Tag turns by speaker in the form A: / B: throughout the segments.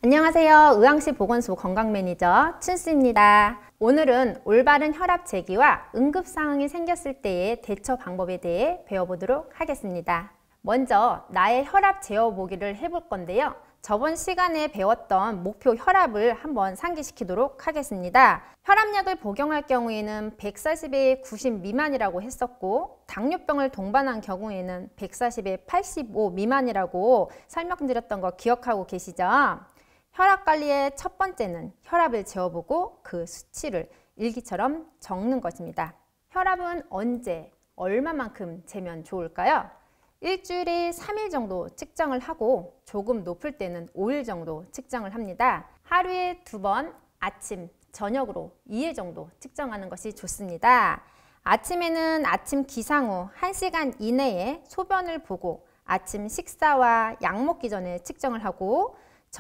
A: 안녕하세요. 의왕시 보건소 건강매니저 춘수입니다. 오늘은 올바른 혈압 재기와 응급 상황이 생겼을 때의 대처 방법에 대해 배워보도록 하겠습니다. 먼저 나의 혈압 재어보기를 해볼 건데요. 저번 시간에 배웠던 목표 혈압을 한번 상기시키도록 하겠습니다. 혈압약을 복용할 경우에는 140에 90 미만이라고 했었고, 당뇨병을 동반한 경우에는 140에 85 미만이라고 설명드렸던 거 기억하고 계시죠? 혈압관리의 첫 번째는 혈압을 재어보고 그 수치를 일기처럼 적는 것입니다. 혈압은 언제, 얼마만큼 재면 좋을까요? 일주일에 3일 정도 측정을 하고 조금 높을 때는 5일 정도 측정을 합니다. 하루에 2번 아침, 저녁으로 2회 정도 측정하는 것이 좋습니다. 아침에는 아침 기상 후 1시간 이내에 소변을 보고 아침 식사와 약 먹기 전에 측정을 하고,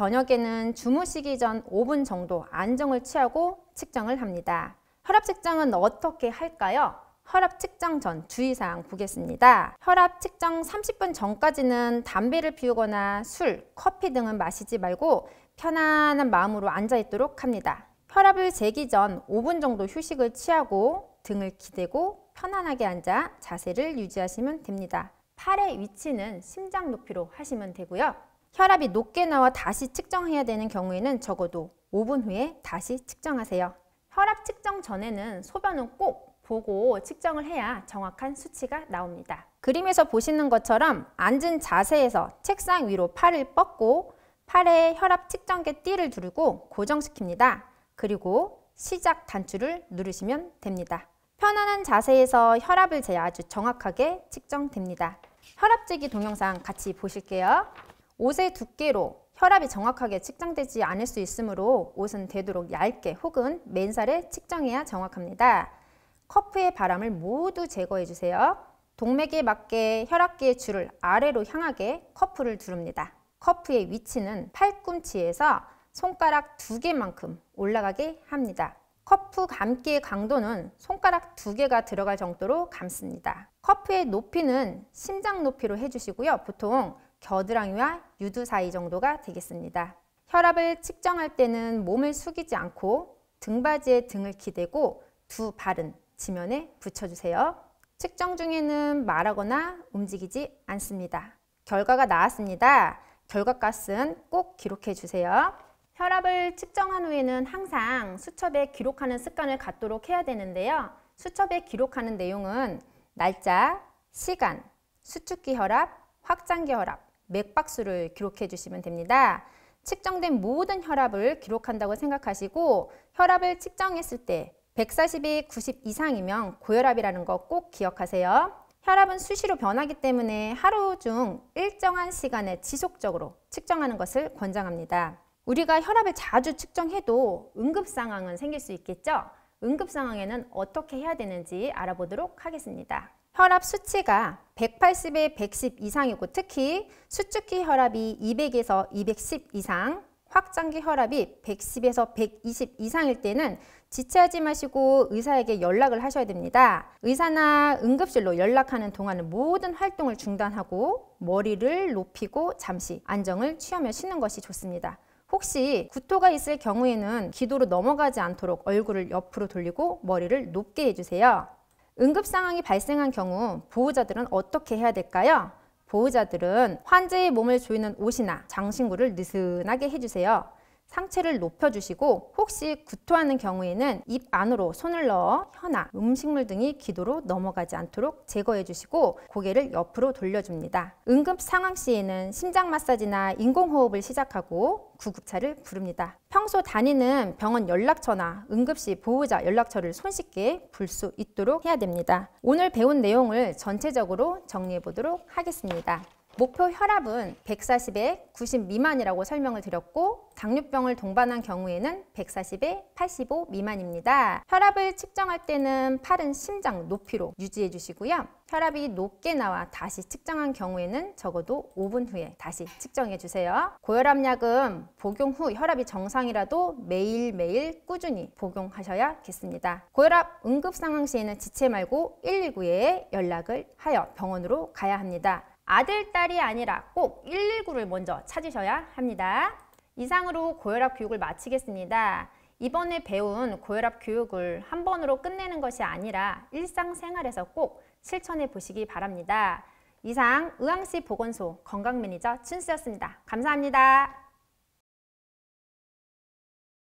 A: 저녁에는 주무시기 전 5분 정도 안정을 취하고 측정을 합니다. 혈압 측정은 어떻게 할까요? 혈압 측정 전 주의사항 보겠습니다. 혈압 측정 30분 전까지는 담배를 피우거나 술, 커피 등은 마시지 말고 편안한 마음으로 앉아있도록 합니다. 혈압을 재기 전 5분 정도 휴식을 취하고 등을 기대고 편안하게 앉아 자세를 유지하시면 됩니다. 팔의 위치는 심장 높이로 하시면 되고요. 혈압이 높게 나와 다시 측정해야 되는 경우에는 적어도 5분 후에 다시 측정하세요. 혈압 측정 전에는 소변은 꼭 보고 측정을 해야 정확한 수치가 나옵니다. 그림에서 보시는 것처럼 앉은 자세에서 책상 위로 팔을 뻗고 팔에 혈압 측정기 띠를 두르고 고정시킵니다. 그리고 시작 단추를 누르시면 됩니다. 편안한 자세에서 혈압을 재야 아주 정확하게 측정됩니다. 혈압 재기 동영상 같이 보실게요. 옷의 두께로 혈압이 정확하게 측정되지 않을 수 있으므로 옷은 되도록 얇게 혹은 맨살에 측정해야 정확합니다. 커프의 바람을 모두 제거해 주세요. 동맥에 맞게 혈압계의 줄을 아래로 향하게 커프를 두릅니다. 커프의 위치는 팔꿈치에서 손가락 2개만큼 올라가게 합니다. 커프 감기의 강도는 손가락 2개가 들어갈 정도로 감습니다. 커프의 높이는 심장 높이로 해주시고요. 보통 겨드랑이와 유두 사이 정도가 되겠습니다. 혈압을 측정할 때는 몸을 숙이지 않고 등받이에 등을 기대고 두 발은 지면에 붙여주세요. 측정 중에는 말하거나 움직이지 않습니다. 결과가 나왔습니다. 결과값은 꼭 기록해 주세요. 혈압을 측정한 후에는 항상 수첩에 기록하는 습관을 갖도록 해야 되는데요. 수첩에 기록하는 내용은 날짜, 시간, 수축기 혈압, 확장기 혈압, 맥박수를 기록해 주시면 됩니다. 측정된 모든 혈압을 기록한다고 생각하시고, 혈압을 측정했을 때 140에 90 이상이면 고혈압이라는 거 꼭 기억하세요. 혈압은 수시로 변하기 때문에 하루 중 일정한 시간에 지속적으로 측정하는 것을 권장합니다. 우리가 혈압을 자주 측정해도 응급 상황은 생길 수 있겠죠? 응급 상황에는 어떻게 해야 되는지 알아보도록 하겠습니다. 혈압 수치가 180에 110 이상이고, 특히 수축기 혈압이 200에서 210 이상, 확장기 혈압이 110에서 120 이상일 때는 지체하지 마시고 의사에게 연락을 하셔야 됩니다. 의사나 응급실로 연락하는 동안은 모든 활동을 중단하고 머리를 높이고 잠시 안정을 취하며 쉬는 것이 좋습니다. 혹시 구토가 있을 경우에는 기도로 넘어가지 않도록 얼굴을 옆으로 돌리고 머리를 높게 해주세요. 응급 상황이 발생한 경우 보호자들은 어떻게 해야 될까요? 보호자들은 환자의 몸을 조이는 옷이나 장신구를 느슨하게 해주세요. 상체를 높여주시고, 혹시 구토하는 경우에는 입 안으로 손을 넣어 혀나 음식물 등이 기도로 넘어가지 않도록 제거해 주시고 고개를 옆으로 돌려줍니다. 응급 상황 시에는 심장 마사지나 인공호흡을 시작하고 구급차를 부릅니다. 평소 다니는 병원 연락처나 응급시 보호자 연락처를 손쉽게 볼 수 있도록 해야 됩니다. 오늘 배운 내용을 전체적으로 정리해 보도록 하겠습니다. 목표 혈압은 140에 90 미만이라고 설명을 드렸고, 당뇨병을 동반한 경우에는 140에 85 미만입니다. 혈압을 측정할 때는 팔은 심장 높이로 유지해 주시고요. 혈압이 높게 나와 다시 측정한 경우에는 적어도 5분 후에 다시 측정해 주세요. 고혈압약은 복용 후 혈압이 정상이라도 매일매일 꾸준히 복용하셔야겠습니다. 고혈압 응급 상황 시에는 지체 말고 119에 연락을 하여 병원으로 가야 합니다. 아들, 딸이 아니라 꼭 119를 먼저 찾으셔야 합니다. 이상으로 고혈압 교육을 마치겠습니다. 이번에 배운 고혈압 교육을 한 번으로 끝내는 것이 아니라 일상생활에서 꼭 실천해 보시기 바랍니다. 이상 의왕시 보건소 건강매니저 춘수였습니다. 감사합니다.